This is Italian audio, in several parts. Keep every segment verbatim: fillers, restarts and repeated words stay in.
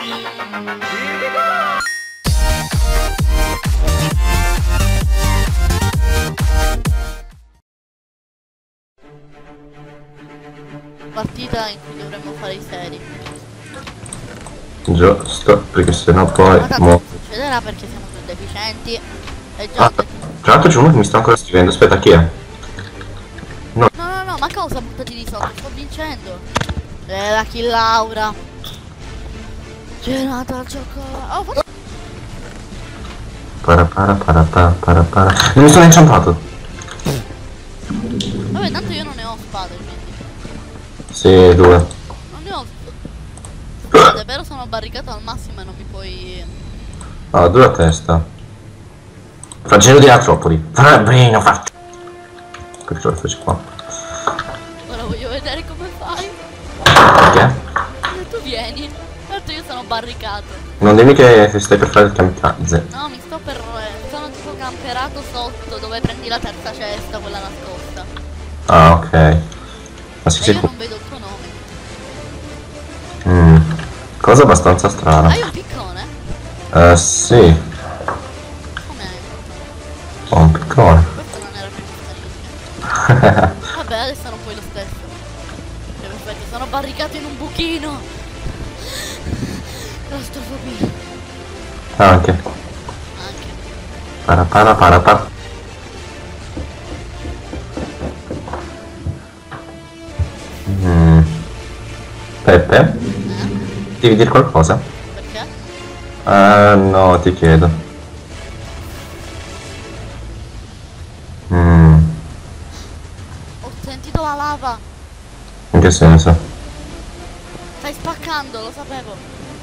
Partita in cui dovremmo fare i seri. Giusto, perché sennò poi Ma tanto mo... non succederà perché siamo più deficienti. E già Ah, tra l'altro c'è uno che mi sta ancora scrivendo, aspetta, chi è? No no no, ma cosa buttati di sotto? Sto vincendo. Eh, la kill Laura. Gelata al cioccolato. Oh, forse... Para para para para para para. Non mi sono inciampato. Vabbè, tanto io non ne ho spade, quindi. Sì, due. Non ne ho. Davvero sono barricato al massimo e non mi puoi... Ah, due a testa. Faggero di Atropoli. Fabrino, faccio. Che ce lo faccio qua? Ora voglio vedere come fai. Perché? E tu vieni. Certo io sono barricato. Non dimmi che stai per fare il kamikaze. No, mi sto per... sono tipo camperato sotto dove prendi la terza cesta, quella nascosta. Ah, ok. Ma si E si io può... non vedo il tuo nome. Mm. Cosa abbastanza strana. Hai un piccone? Eh, sì. Com'è? Ho un piccone. Questo non era più castellino. Vabbè, adesso non puoi lo stesso. Cioè, aspetta, sono barricato in un buchino. Claustrofobia. Anche. Anche. Para para para para. Mm. Peppe? Eh? Devi dire qualcosa? Perché? Ah, no, ti chiedo. Mm. Ho sentito la lava. In che senso? Stai spaccando, lo sapevo.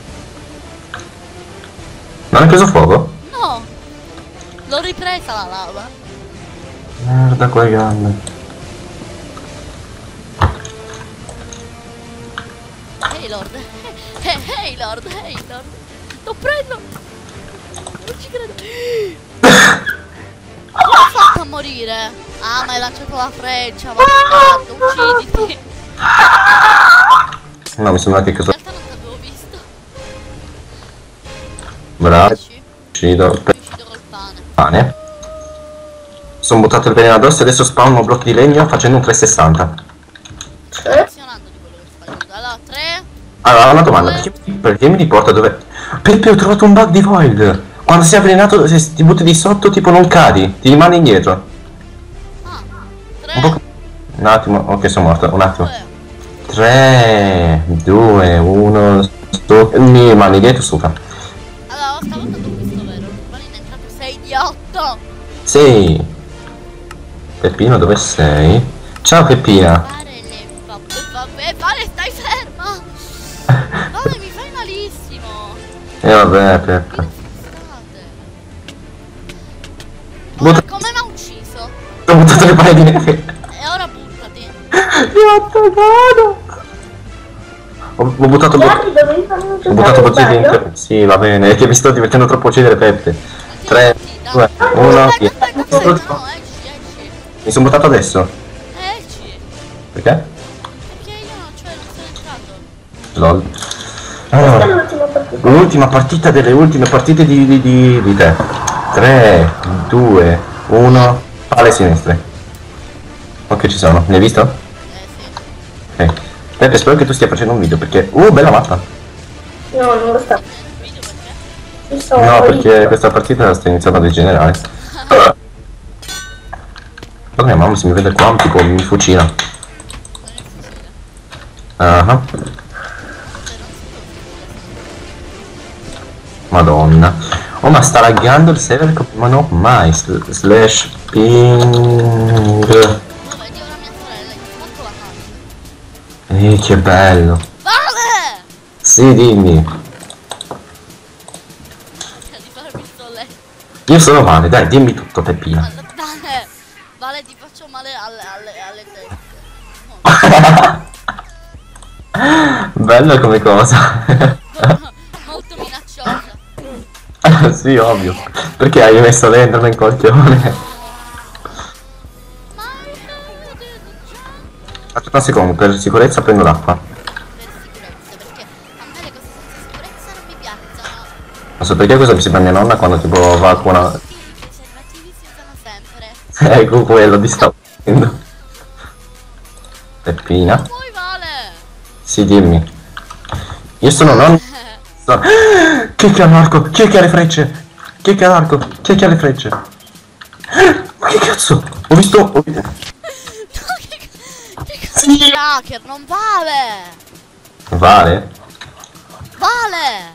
Non hai preso fuoco? No! L'ho ripresa la lava. Merda, quelle gambe. Ehi Lord. Ehi hey, Lord, ehi hey, Lord. Lo prendo. Non ci credo. Come ho fatto a morire? Ah, ma hai lanciato la freccia, bastardo, ucciditi. No, mi sembra che In cosa... realtà non ti avevo visto. Bravo. Riesci? Uccido. Mi uccido col pane. Pane. Sono buttato il veleno addosso e adesso spawno blocchi di legno facendo un trecentosessanta. Sto emozionando di quello che sto facendo. Allora, tre. Allora, una domanda, perché, perché mi riporta dove... Peppe, ho trovato un bug di Void! Quando sei avvelenato, se ti butti di sotto, tipo non cadi, ti rimani indietro. Ah, Un po'... tre. Un attimo, ok, sono morto, un attimo. Due. tre, due, uno, sto... Mi rimani dietro, sopra. Allora, stavolta t'ho visto, vero? Rimani in entrato sei di otto. Sì. Peppino, dove sei? Ciao, Peppina. Fare le vabbè, vabbè, Vale, stai ferma! Vale, mi fai malissimo! E eh, vabbè, Peppe. Ora, Butta... come mi ha ucciso? Ho buttato le palle di neve. E ora buttati. Mi ha attaccato. Ho, ho buttato... Guardi, dovevi farmi un Ho buttato giocare bottiglie di inter... Sì, va bene, è che mi sto divertendo troppo a uccidere Peppe. tre, due, uno, Aspetta, via. aspetta, aspetta, no, esci, esci. Mi sono buttato adesso. Esci. Perché? Perché io non, cioè, non sono entrato. Lol. Questa è Allora, l'ultima partita. l'ultima partita delle ultime partite di, di, di, di te. tre, due, uno, palle sinistre. Ok, ci sono. Ne hai visto? Eh sì. Ok. Peppe, spero che tu stia facendo un video perché... Uh, bella mappa. No, non lo sta. Eh, nel video perché? Ci sto. No, perché questa partita sta iniziando a degenerare. Però mia mamma se mi vede qua, tipo, mi fucila. Non è il fucile. Ah, Cioè, non si può. Madonna. Oh, ma sta laggando il server come... Ma no, mai. Sl- Slash ping... No, vedi ora mia sorella, gli spacco la faccia. Eh, che bello. Vale! Sì, dimmi. Cioè, di fare pistole. Io sono Vale, dai, dimmi tutto, Peppina. Vale, vale, ti faccio male alle, alle, alle teste. Bello come cosa. Molto minacciosa. Sì, ovvio. Perché hai messo dentro nel colchione? Aspetta un secondo, per sicurezza prendo l'acqua. Per sicurezza, perché a me le cose senza sicurezza non mi Non so perché cosa mi sembra mia nonna quando tipo va con una... Sì, i preservativi si usano sempre. Ecco quello di stavo facendo. Peppina. Poi vale. Sì, dimmi. Io sono non... so- Chi è che ha l'arco? Chi è che ha le frecce? Chi è che ha l'arco? Chi è che ha le frecce? Ma che cazzo? Ho visto... Ho visto... No, che, che cazzo di hacker? Non vale. Vale? Vale.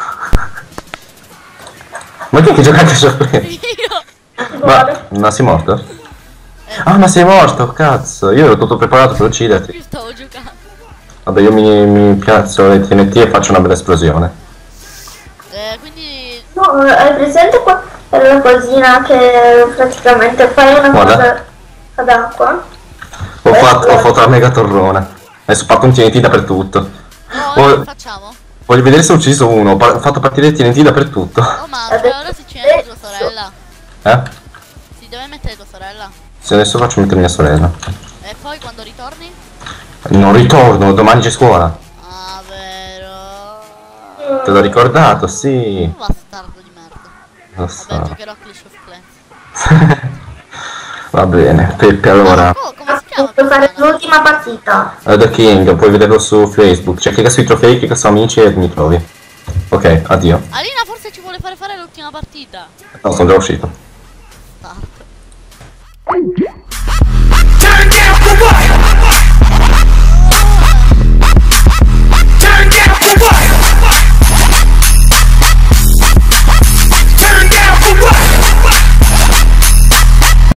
Ma chi è che gioca anche a sorpresa? Io. Ma... Ma sei morto? Ah, ma sei morto, cazzo! Io ero tutto preparato per ucciderti. Io stavo giocando. Vabbè, io mi, mi piazzo le T N T e faccio una bella esplosione. Eh, quindi... No, hai presente qua la cosina che praticamente fai una Guarda. cosa ad acqua? Ho Eh, fatto, ho guarda. fatto una mega torrona. Adesso ho fatto un T N T dappertutto. No, Poi- che facciamo? Voglio vedere se ho ucciso uno. Ho pa- ho fatto partire il T N T dappertutto. Oh, ma cioè, ora si ci mette tua sorella. Eh? Si deve mettere tua sorella. Se adesso faccio mettere mia sorella. E poi quando ritorni? Non ritorno, domani c'è scuola. Ah, vero. Te l'ho ricordato, sì. Bastardo di merda. Lo Vabbè, so. giocherò a Clash of Clans. Va bene, Peppe, allora. Oh, come si chiama? Puoi fare persona? l'ultima partita. Uh, The King, puoi vederlo su Facebook. Cioè, clicca sui trofei, clicca su amici e mi trovi. Ok, addio. Alina forse ci vuole fare fare l'ultima partita. No, sono già uscito. Bastardo.